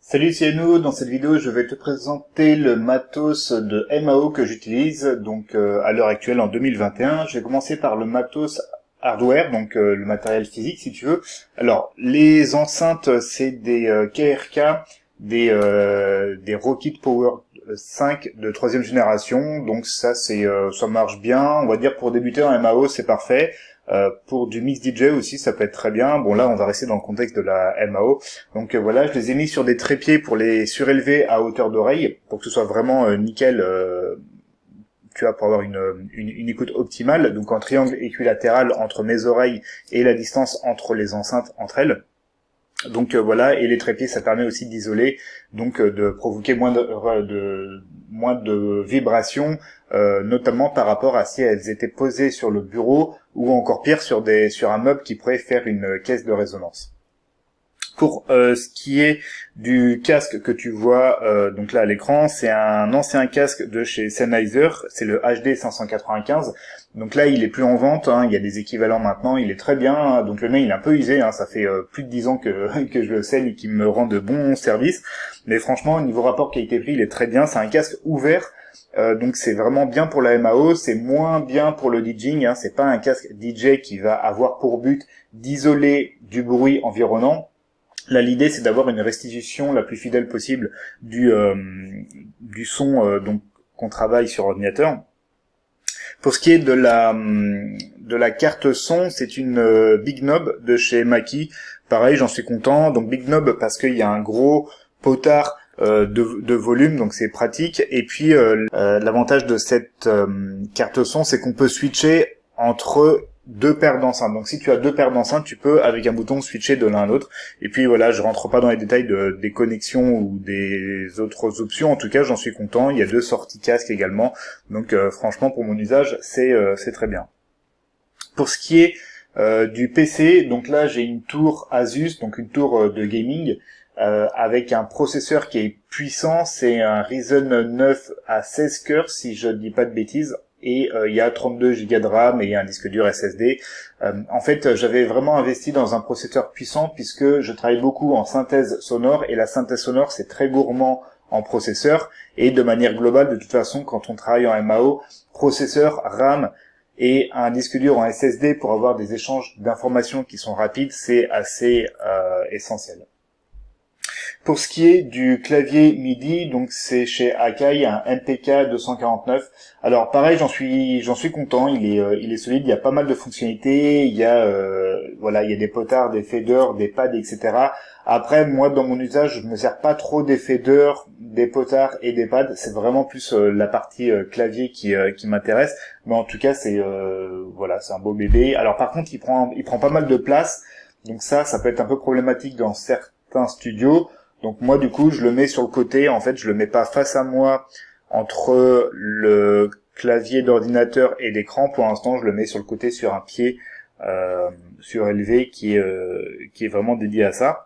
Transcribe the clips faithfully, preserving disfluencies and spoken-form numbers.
Salut, c'est nous. Dans cette vidéo, je vais te présenter le matos de M A O que j'utilise donc euh, à l'heure actuelle en deux mille vingt et un. Je vais commencer par le matos hardware, donc euh, le matériel physique si tu veux. Alors, les enceintes, c'est des euh, K R K, des euh, des Rockit Power cinq de troisième génération. Donc ça, c'est euh, ça marche bien. On va dire pour débuter en M A O, c'est parfait. Euh, pour du mix D J aussi, ça peut être très bien. Bon, là, on va rester dans le contexte de la M A O. Donc euh, voilà, je les ai mis sur des trépieds pour les surélever à hauteur d'oreille, pour que ce soit vraiment euh, nickel, euh, tu vois, pour avoir une, une, une écoute optimale. Donc en triangle équilatéral entre mes oreilles et la distance entre les enceintes entre elles. Donc euh, voilà, et les trépieds, ça permet aussi d'isoler, donc euh, de provoquer moins de, de moins de vibrations, euh, notamment par rapport à si elles étaient posées sur le bureau ou encore pire sur des sur un meuble qui pourrait faire une caisse de résonance. Pour euh, ce qui est du casque que tu vois euh, donc là à l'écran, c'est un ancien casque de chez Sennheiser, c'est le H D cinq cent quatre-vingt-quinze. Donc là, il est plus en vente, hein, il y a des équivalents maintenant, il est très bien. Hein, donc le mien, il est un peu usé, hein, ça fait euh, plus de dix ans que que je le scelle et qu'il me rend de bons services. Mais franchement, au niveau rapport qualité-prix, il est très bien. C'est un casque ouvert, euh, donc c'est vraiment bien pour la M A O. C'est moins bien pour le DJing. Hein, c'est pas un casque D J qui va avoir pour but d'isoler du bruit environnant. Là, l'idée, c'est d'avoir une restitution la plus fidèle possible du euh, du son euh, donc qu'on travaille sur ordinateur. Pour ce qui est de la de la carte son, c'est une euh, Big Knob de chez Mackie. Pareil, j'en suis content. Donc Big Knob parce qu'il y a un gros potard euh, de, de volume, donc c'est pratique. Et puis euh, euh, l'avantage de cette euh, carte son, c'est qu'on peut switcher entre deux paires d'enceintes. Donc si tu as deux paires d'enceintes, tu peux avec un bouton switcher de l'un à l'autre. Et puis voilà, je rentre pas dans les détails de, des connexions ou des autres options. En tout cas, j'en suis content. Il y a deux sorties casque également. Donc euh, franchement, pour mon usage, c'est euh, c'est très bien. Pour ce qui est euh, du P C, donc là j'ai une tour Asus, donc une tour euh, de gaming euh, avec un processeur qui est puissant. C'est un Ryzen neuf à seize cœurs, si je ne dis pas de bêtises. Et euh, il y a trente-deux gigas de RAM et il y a un disque dur S S D. Euh, en fait, j'avais vraiment investi dans un processeur puissant puisque je travaille beaucoup en synthèse sonore et la synthèse sonore, c'est très gourmand en processeur. Et de manière globale, de toute façon, quand on travaille en M A O, processeur, RAM et un disque dur en S S D pour avoir des échanges d'informations qui sont rapides, c'est assez euh, essentiel. Pour ce qui est du clavier MIDI, donc c'est chez Akai, un M P K deux cent quarante-neuf. Alors pareil, j'en suis j'en suis content, il est euh, il est solide, il y a pas mal de fonctionnalités, il y a euh, voilà, il y a des potards, des faders, des pads, et cetera. Après, moi dans mon usage, je me sers pas trop des faders, des potards et des pads, c'est vraiment plus euh, la partie euh, clavier qui euh, qui m'intéresse. Mais en tout cas, c'est euh, voilà, c'est un beau bébé. Alors par contre, il prend il prend pas mal de place, donc ça ça peut être un peu problématique dans certains studios. Donc moi du coup je le mets sur le côté, en fait je le mets pas face à moi entre le clavier d'ordinateur et l'écran. Pour l'instant je le mets sur le côté sur un pied euh, surélevé qui est, euh, qui est vraiment dédié à ça.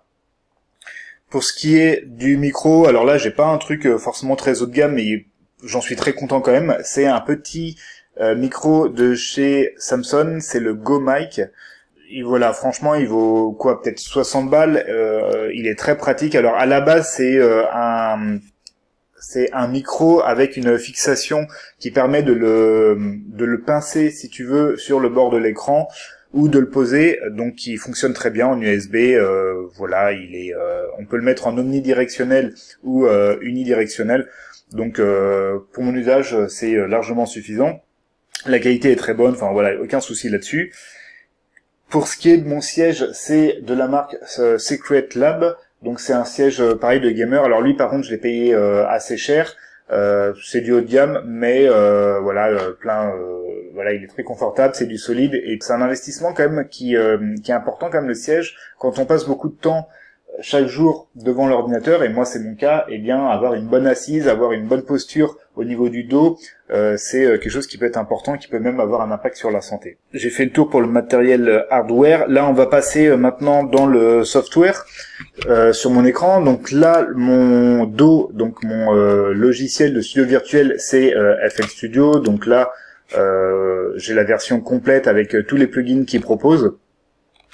Pour ce qui est du micro, alors là j'ai pas un truc forcément très haut de gamme mais j'en suis très content quand même. C'est un petit euh, micro de chez Samson, c'est le Go Mic. Et voilà, franchement, il vaut quoi, peut-être soixante balles. Euh, il est très pratique. Alors à la base, c'est euh, un c'est un micro avec une fixation qui permet de le de le pincer, si tu veux, sur le bord de l'écran ou de le poser. Donc, il fonctionne très bien en U S B. Euh, voilà, il est. Euh, on peut le mettre en omnidirectionnel ou euh, unidirectionnel. Donc, euh, pour mon usage, c'est largement suffisant. La qualité est très bonne. Enfin voilà, aucun souci là-dessus. Pour ce qui est de mon siège, c'est de la marque euh, Secret Lab, donc c'est un siège euh, pareil de gamer. Alors lui par contre je l'ai payé euh, assez cher, euh, c'est du haut de gamme, mais euh, voilà euh, plein, euh, voilà il est très confortable, c'est du solide et c'est un investissement quand même qui euh, qui est important quand même le siège. Quand on passe beaucoup de temps chaque jour devant l'ordinateur, et moi c'est mon cas, eh bien avoir une bonne assise, avoir une bonne posture au niveau du dos, euh, c'est quelque chose qui peut être important, qui peut même avoir un impact sur la santé. J'ai fait le tour pour le matériel hardware. Là on va passer maintenant dans le software euh, sur mon écran. Donc là mon dos, donc mon euh, logiciel de studio virtuel, c'est euh, F L Studio. Donc là euh, j'ai la version complète avec euh, tous les plugins qu'il propose.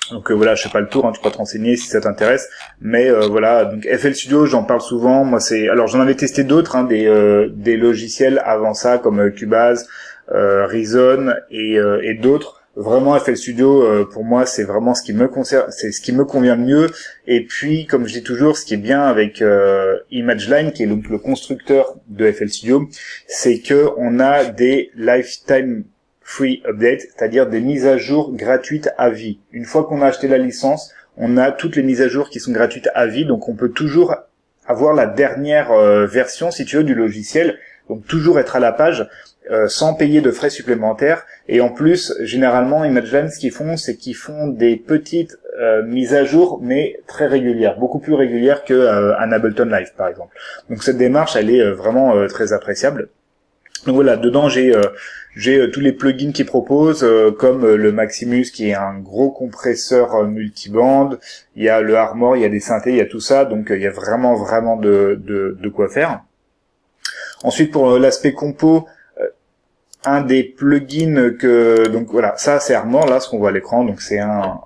Donc euh, voilà, je fais pas le tour, hein, tu peux te renseigner si ça t'intéresse. Mais euh, voilà, donc F L Studio, j'en parle souvent. Moi, c'est, alors j'en avais testé d'autres, hein, des euh, des logiciels avant ça, comme euh, Cubase, euh, Reason et euh, et d'autres. Vraiment, F L Studio, euh, pour moi, c'est vraiment ce qui me concerne, c'est ce qui me convient le mieux. Et puis, comme je dis toujours, ce qui est bien avec euh, ImageLine, qui est donc le constructeur de F L Studio, c'est que on a des lifetime free update, c'est-à-dire des mises à jour gratuites à vie. Une fois qu'on a acheté la licence, on a toutes les mises à jour qui sont gratuites à vie, donc on peut toujours avoir la dernière euh, version, si tu veux, du logiciel, donc toujours être à la page, euh, sans payer de frais supplémentaires. Et en plus, généralement, ImageLine, ce qu'ils font, c'est qu'ils font des petites euh, mises à jour, mais très régulières, beaucoup plus régulières que euh, un Ableton Live, par exemple. Donc cette démarche, elle est euh, vraiment euh, très appréciable. Donc voilà, dedans j'ai euh, j'ai euh, tous les plugins qu'ils proposent, euh, comme euh, le Maximus qui est un gros compresseur euh, multiband, il y a le Armor, il y a des synthés, il y a tout ça, donc euh, il y a vraiment vraiment de, de, de quoi faire. Ensuite pour euh, l'aspect compo, euh, un des plugins que, donc voilà, ça c'est Armor, là ce qu'on voit à l'écran, donc c'est un...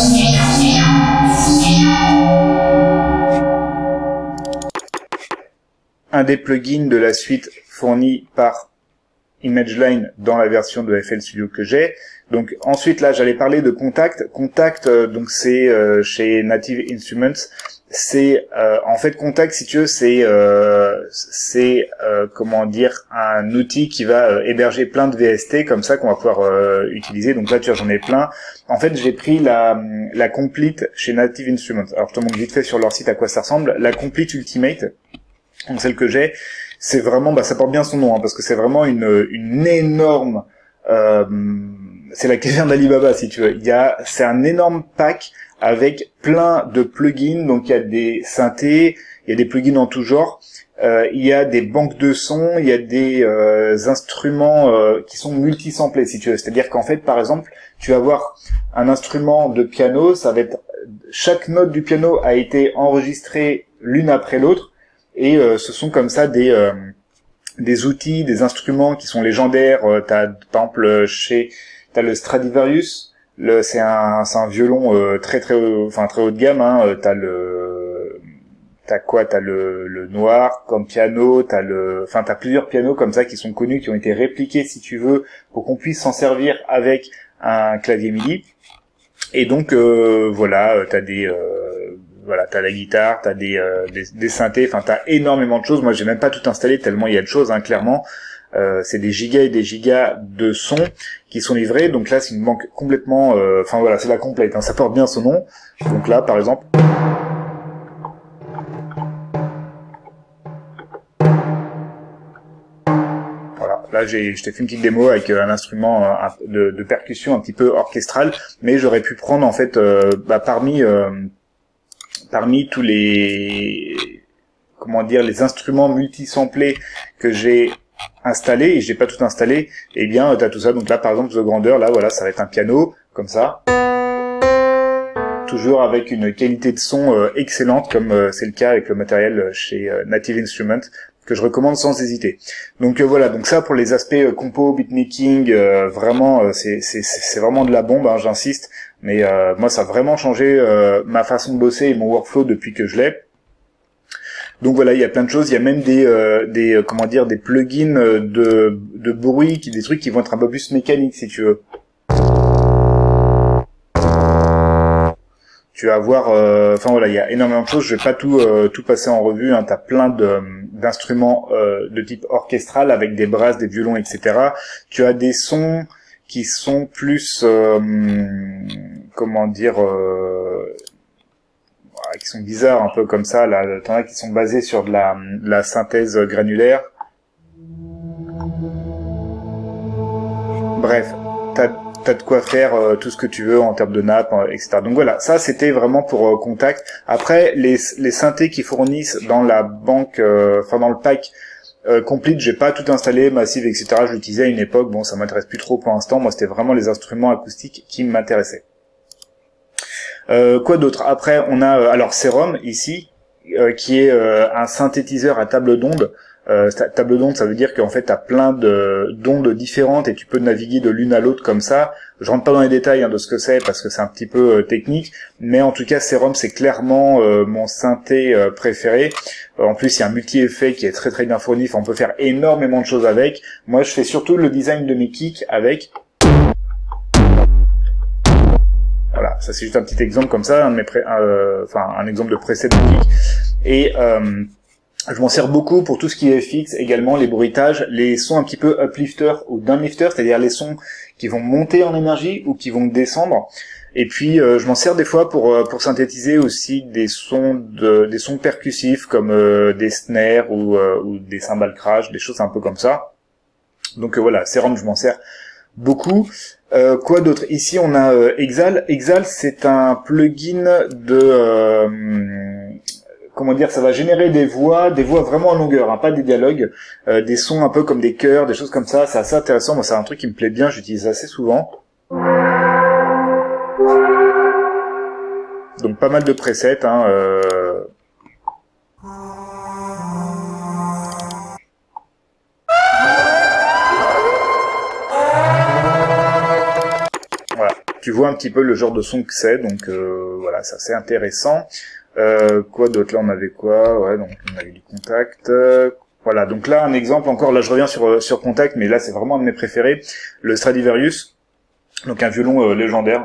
un des plugins de la suite fournie par ImageLine dans la version de F L Studio que j'ai. Donc ensuite là j'allais parler de Contact. Contact euh, donc c'est euh, chez Native Instruments. C'est euh, en fait Contact, si tu veux, c'est euh, c'est euh, comment dire, un outil qui va euh, héberger plein de V S T comme ça qu'on va pouvoir euh, utiliser. Donc là tu vois, j'en ai plein. En fait j'ai pris la la Complete chez Native Instruments. Alors je te montre vite fait sur leur site à quoi ça ressemble. La Complete Ultimate, donc celle que j'ai, c'est vraiment, bah ça porte bien son nom, hein, parce que c'est vraiment une une énorme, euh, c'est la caverne d'Alibaba si tu veux. Il y a, c'est un énorme pack avec plein de plugins. Donc il y a des synthés, il y a des plugins en tout genre, euh, il y a des banques de sons, il y a des euh, instruments euh, qui sont multisamplés si tu veux. C'est-à-dire qu'en fait, par exemple, tu vas avoir un instrument de piano, ça va être, chaque note du piano a été enregistrée l'une après l'autre. Et euh, ce sont comme ça des euh, des outils, des instruments qui sont légendaires. Euh, t'as par exemple chez t'as le Stradivarius, le c'est un c'est un violon euh, très très haut, enfin très haut de gamme. Hein. Euh, t'as le t'as quoi T'as le le noir comme piano. T'as le enfin t'as plusieurs pianos comme ça qui sont connus, qui ont été répliqués si tu veux pour qu'on puisse s'en servir avec un clavier MIDI. Et donc euh, voilà, t'as des euh, voilà, t'as la guitare, t'as des, euh, des, des synthés, enfin t'as énormément de choses. Moi j'ai même pas tout installé tellement il y a de choses, hein, clairement. Euh, c'est des gigas et des gigas de sons qui sont livrés. Donc là c'est une banque complètement, enfin euh, voilà, c'est la complète, hein, ça porte bien son nom. Donc là par exemple, voilà, là j'ai, je t'ai fait une petite démo avec un instrument euh, de, de percussion un petit peu orchestral, mais j'aurais pu prendre en fait euh, bah, parmi euh, parmi tous les, comment dire, les instruments multisamplés que j'ai installés, et j'ai pas tout installé, et eh bien t'as tout ça. Donc là par exemple The Grandeur, là voilà, ça va être un piano comme ça, toujours avec une qualité de son euh, excellente, comme euh, c'est le cas avec le matériel chez euh, Native Instruments, que je recommande sans hésiter. Donc euh, voilà, donc ça pour les aspects euh, compo, beatmaking, euh, vraiment euh, c'est c'est c'est vraiment de la bombe, hein, j'insiste. Mais euh, moi ça a vraiment changé euh, ma façon de bosser et mon workflow depuis que je l'ai. Donc voilà, il y a plein de choses. Il y a même des euh, des euh, comment dire, des plugins de de bruit, qui des trucs qui vont être un peu plus mécaniques si tu veux. Tu vas avoir, enfin euh, voilà, il y a énormément de choses. Je vais pas tout euh, tout passer en revue. Hein. T'as plein de d'instruments euh, de type orchestral avec des brasses, des violons, et cetera. Tu as des sons qui sont plus, euh, comment dire, euh, qui sont bizarres un peu comme ça. Là, t'en as qui sont basés sur de la, de la synthèse granulaire. Bref, t'as t'as de quoi faire euh, tout ce que tu veux en termes de nappe, euh, et cetera. Donc voilà, ça c'était vraiment pour euh, Contact. Après, les, les synthés qui fournissent dans la banque, euh, enfin dans le pack euh, Complete, j'ai pas tout installé, Massive, et cetera. Je l'utilisais à une époque, bon ça m'intéresse plus trop pour l'instant. Moi c'était vraiment les instruments acoustiques qui m'intéressaient. Euh, quoi d'autre? Après on a euh, alors Serum ici, euh, qui est euh, un synthétiseur à table d'onde. Euh, table d'onde, ça veut dire qu'en fait, tu as plein de d'ondes différentes et tu peux naviguer de l'une à l'autre comme ça. Je rentre pas dans les détails hein, de ce que c'est parce que c'est un petit peu euh, technique, mais en tout cas, Serum, c'est clairement euh, mon synthé euh, préféré. Euh, en plus, il y a un multi-effet qui est très très bien fourni. Enfin, on peut faire énormément de choses avec. Moi, je fais surtout le design de mes kicks avec... Voilà, ça c'est juste un petit exemple comme ça, un, de mes pré... euh, enfin, un exemple de preset de kick. Et... Euh, je m'en sers beaucoup pour tout ce qui est fixe, également les bruitages, les sons un petit peu uplifter ou downlifter, c'est-à-dire les sons qui vont monter en énergie ou qui vont descendre. Et puis euh, je m'en sers des fois pour euh, pour synthétiser aussi des sons de des sons percussifs comme euh, des snares ou euh, ou des cymbales crash, des choses un peu comme ça. Donc euh, voilà, Serum, je m'en sers beaucoup. Euh, quoi d'autre? Ici on a euh, Exhale. Exhale, c'est un plugin de euh, comment dire, ça va générer des voix, des voix vraiment en longueur, hein, pas des dialogues, euh, des sons un peu comme des chœurs, des choses comme ça. C'est assez intéressant. Moi, c'est un truc qui me plaît bien. J'utilise assez souvent. Donc pas mal de presets. Hein, euh... Voilà. Tu vois un petit peu le genre de son que c'est. Donc euh, voilà, c'est assez intéressant. Euh, quoi d'autre? Là on avait quoi? Ouais, donc on avait du Contact. Euh, voilà, donc là un exemple encore, là je reviens sur sur Contact, mais là c'est vraiment un de mes préférés, le Stradivarius, donc un violon euh, légendaire.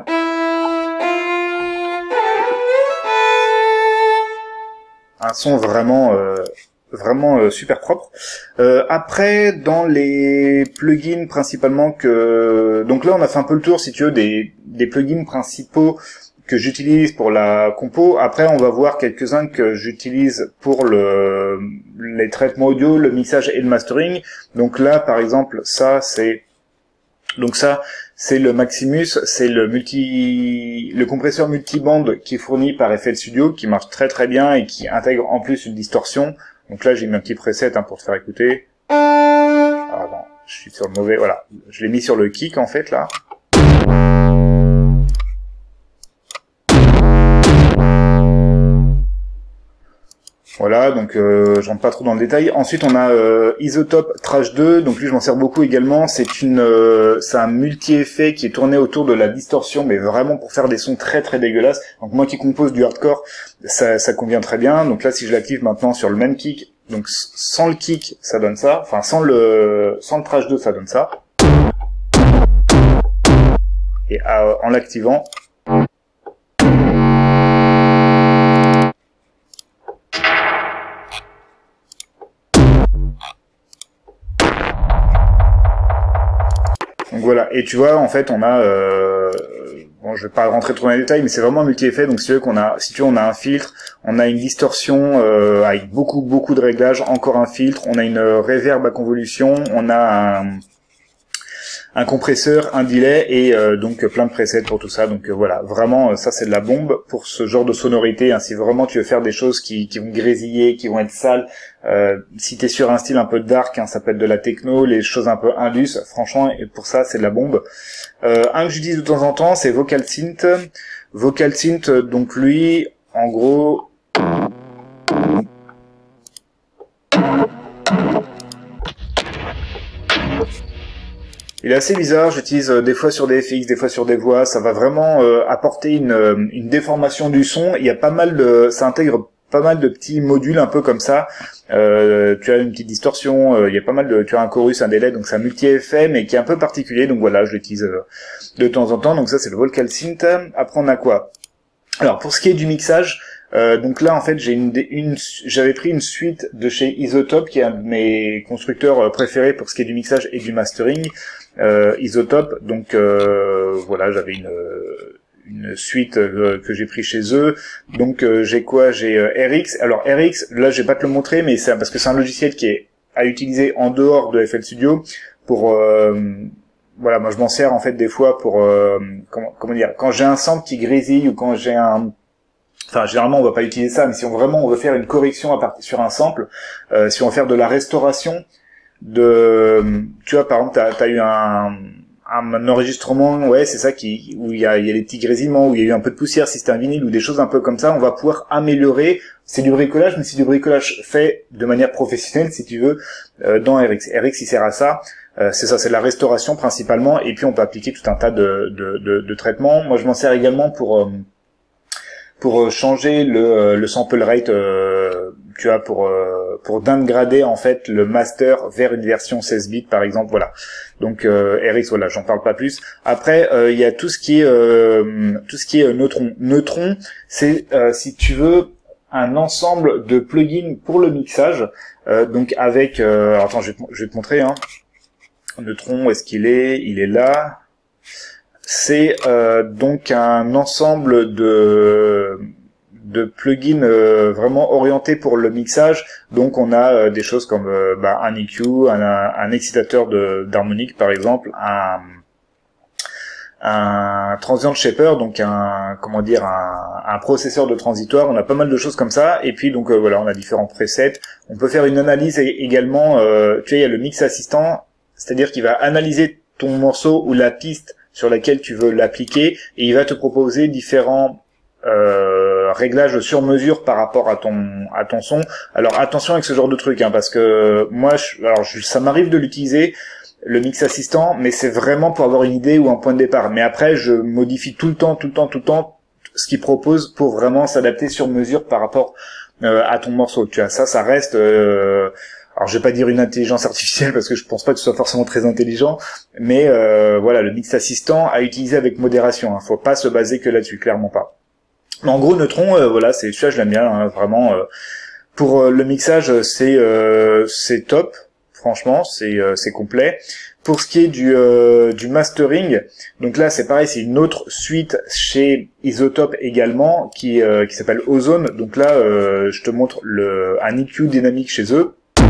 Un son vraiment euh, vraiment euh, super propre. Euh, après, dans les plugins principalement que... Donc là on a fait un peu le tour, si tu veux, des, des plugins principaux que j'utilise pour la compo. Après, on va voir quelques-uns que j'utilise pour le les traitements audio, le mixage et le mastering. Donc là, par exemple, ça c'est donc ça c'est le Maximus, c'est le multi le compresseur multiband qui est fourni par F L Studio, qui marche très très bien et qui intègre en plus une distorsion. Donc là, j'ai mis un petit preset hein, pour te faire écouter. Ah non, je suis sur le mauvais. Voilà, je l'ai mis sur le kick en fait là. Voilà, donc euh, je rentre pas trop dans le détail. Ensuite, on a euh, Isotope Trash deux, donc lui je m'en sers beaucoup également. C'est une, euh, c'est un multi-effet qui est tourné autour de la distorsion, mais vraiment pour faire des sons très très dégueulasses. Donc moi qui compose du hardcore, ça, ça convient très bien. Donc là, si je l'active maintenant sur le même kick, donc sans le kick, ça donne ça. Enfin, sans le, sans le Trash deux, ça donne ça. Et euh, en l'activant, donc voilà, et tu vois, en fait, on a, euh, bon, je vais pas rentrer trop dans les détails, mais c'est vraiment un multi-effet. Donc si tu veux qu'on a, si tu veux, on a un filtre, on a une distorsion euh, avec beaucoup beaucoup de réglages, encore un filtre, on a une reverb à convolution, on a un, un compresseur, un delay et euh, donc plein de presets pour tout ça. Donc euh, voilà, vraiment, ça c'est de la bombe pour ce genre de sonorité. Hein, si vraiment tu veux faire des choses qui, qui vont grésiller, qui vont être sales. Euh, si t'es sur un style un peu dark, hein, ça peut être de la techno, les choses un peu indus, franchement, et pour ça, c'est de la bombe. Euh, un que j'utilise de temps en temps, c'est Vocal Synth. Vocal Synth, donc lui, en gros... Il est assez bizarre, j'utilise euh, des fois sur des F X, des fois sur des voix, ça va vraiment euh, apporter une, euh, une déformation du son. Il y a pas mal de... ça intègre pas mal de petits modules un peu comme ça. Euh, tu as une petite distorsion, euh, il y a pas mal de, tu as un chorus, un délai, donc c'est un multi-effet mais qui est un peu particulier. Donc voilà, je l'utilise euh, de temps en temps. Donc ça c'est le Vocal Synth. Après on a quoi? Alors pour ce qui est du mixage, euh, donc là en fait j'ai une, une j'avais pris une suite de chez Isotope qui est un de mes constructeurs préférés pour ce qui est du mixage et du mastering. Euh, Isotope, donc euh, voilà, j'avais une une suite euh, que j'ai pris chez eux. Donc euh, j'ai quoi? J'ai euh, R X. Alors R X, là je vais pas te le montrer, mais c'est parce que c'est un logiciel qui est à utiliser en dehors de F L Studio pour euh, voilà, moi je m'en sers en fait des fois pour euh, comment, comment dire, quand j'ai un sample qui grésille ou quand j'ai un enfin généralement on va pas utiliser ça, mais si on vraiment on veut faire une correction à partir sur un sample, euh, si on veut faire de la restauration de, tu vois, par exemple t'as as eu un un enregistrement, ouais, c'est ça qui, où il y a, il y a des petits grésillements, où il y a eu un peu de poussière, si c'était un vinyle ou des choses un peu comme ça, on va pouvoir améliorer. C'est du bricolage, mais c'est du bricolage fait de manière professionnelle, si tu veux, euh, dans R X. R X, il sert à ça. Euh, c'est ça, c'est de la restauration principalement, et puis on peut appliquer tout un tas de, de, de, de traitements. Moi, je m'en sers également pour euh, pour changer le, le sample rate, euh, tu vois, pour euh, pour downgrader en fait le master vers une version seize bits par exemple, voilà. Donc euh, R X, voilà, j'en parle pas plus. Après, euh, il y a tout ce qui est euh, tout ce qui est neutron. Neutron, c'est euh, si tu veux un ensemble de plugins pour le mixage. Euh, donc avec, euh, alors attends, je vais, te, je vais te montrer. Hein. Neutron, où est-ce qu'il est? Il est là. C'est euh, donc un ensemble de de plugins euh, vraiment orientés pour le mixage. Donc on a euh, des choses comme euh, bah, un E Q, un, un excitateur de d'harmonique par exemple, un un transient shaper, donc un comment dire un, un processeur de transitoire. On a pas mal de choses comme ça. Et puis donc euh, voilà, on a différents presets. On peut faire une analyse également. Euh, tu vois, il y a le mix assistant, c'est-à-dire qu'il va analyser ton morceau ou la piste sur laquelle tu veux l'appliquer, et il va te proposer différents euh, réglages sur mesure par rapport à ton à ton son. Alors attention avec ce genre de truc, hein, parce que moi, je, alors je, ça m'arrive de l'utiliser, le mix assistant, mais c'est vraiment pour avoir une idée ou un point de départ. Mais après, je modifie tout le temps, tout le temps, tout le temps ce qu'il propose pour vraiment s'adapter sur mesure par rapport euh, à ton morceau. Tu vois, ça, ça reste. Euh, Alors je vais pas dire une intelligence artificielle parce que je pense pas que ce soit forcément très intelligent, mais euh, voilà, le mix assistant à utiliser avec modération. Hein. Faut pas se baser que là-dessus, clairement pas. Mais en gros, Neutron, euh, voilà, c'est ça, je l'aime bien, hein, vraiment. Euh, pour euh, le mixage, c'est euh, c'est top, franchement, c'est euh, c'est complet. Pour ce qui est du euh, du mastering, donc là c'est pareil, c'est une autre suite chez Isotope également qui euh, qui s'appelle Ozone. Donc là, euh, je te montre le un E Q dynamique chez eux.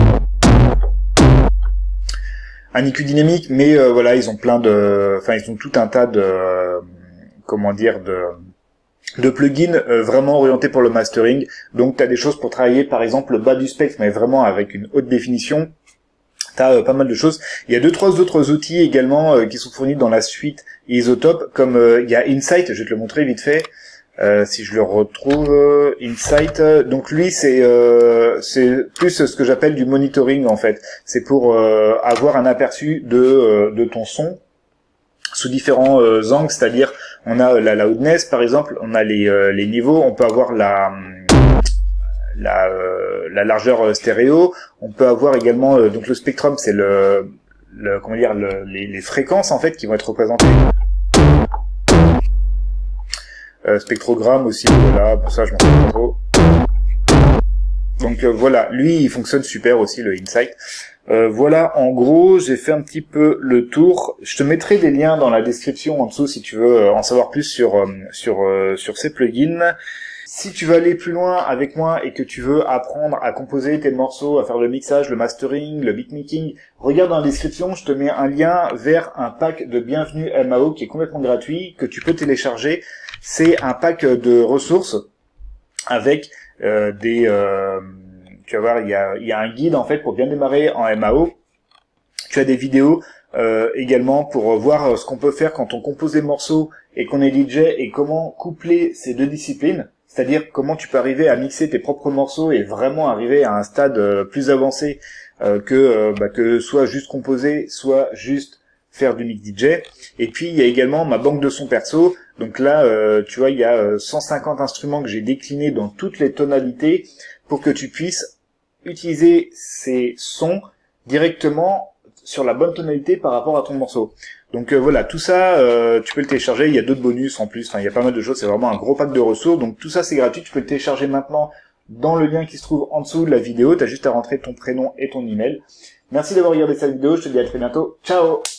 Un E Q dynamique, mais euh, voilà, ils ont plein de, enfin ils ont tout un tas de, euh, comment dire, de, de plugins euh, vraiment orientés pour le mastering. Donc tu as des choses pour travailler, par exemple le bas du spectre, mais vraiment avec une haute définition. Tu as euh, pas mal de choses. Il y a deux trois autres outils également euh, qui sont fournis dans la suite Isotope, comme euh, il y a Insight, je vais te le montrer vite fait. Euh, si je le retrouve, euh, Insight. Donc lui, c'est euh, c'est plus ce que j'appelle du monitoring en fait. C'est pour euh, avoir un aperçu de euh, de ton son sous différents euh, angles, c'est-à-dire on a la loudness par exemple, on a les euh, les niveaux, on peut avoir la la euh, la largeur stéréo, on peut avoir également euh, donc le spectrum, c'est le le comment dire le, les les fréquences en fait qui vont être représentées. Euh, spectrogramme aussi, voilà, pour ça je m'en sais pas trop. Donc euh, voilà, lui il fonctionne super aussi, le Insight. Euh, voilà, en gros, j'ai fait un petit peu le tour. Je te mettrai des liens dans la description en dessous si tu veux euh, en savoir plus sur euh, sur euh, sur ces plugins. Si tu veux aller plus loin avec moi et que tu veux apprendre à composer tes morceaux, à faire le mixage, le mastering, le beatmaking, regarde dans la description, je te mets un lien vers un pack de Bienvenue M A O qui est complètement gratuit, que tu peux télécharger. C'est un pack de ressources avec euh, des... Euh, tu vas voir, il y a, il y a un guide en fait pour bien démarrer en M A O. Tu as des vidéos euh, également pour voir ce qu'on peut faire quand on compose des morceaux et qu'on est D J et comment coupler ces deux disciplines. C'est-à-dire comment tu peux arriver à mixer tes propres morceaux et vraiment arriver à un stade euh, plus avancé euh, que, euh, bah, que soit juste composer, soit juste faire du mix D J. Et puis il y a également ma banque de sons perso. Donc là, euh, tu vois, il y a euh, cent cinquante instruments que j'ai déclinés dans toutes les tonalités pour que tu puisses utiliser ces sons directement sur la bonne tonalité par rapport à ton morceau. Donc euh, voilà, tout ça, euh, tu peux le télécharger, il y a d'autres bonus en plus, enfin il y a pas mal de choses, c'est vraiment un gros pack de ressources, donc tout ça c'est gratuit, tu peux le télécharger maintenant dans le lien qui se trouve en dessous de la vidéo, tu as juste à rentrer ton prénom et ton email. Merci d'avoir regardé cette vidéo, je te dis à très bientôt, ciao.